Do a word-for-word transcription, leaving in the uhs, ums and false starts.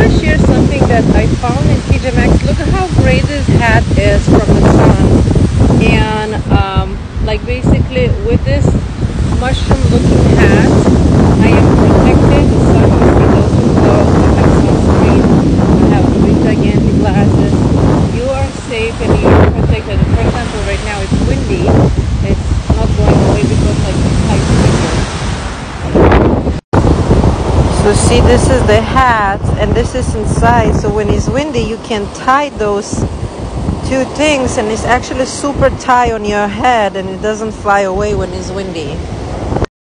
to share something that I found in T J Maxx. Look at how great this hat is from the sun. And um, like basically with this mushroom looking hat, I am protected. So you see those two clothes. I have sunscreen. I have three gigantic glasses. You are safe and you are protected. For example, right now it's windy. It's not going away because like it's high pressure. So see, this is the hat and this is inside, so when it's windy you can tie those two things and it's actually super tight on your head and it doesn't fly away when it's windy.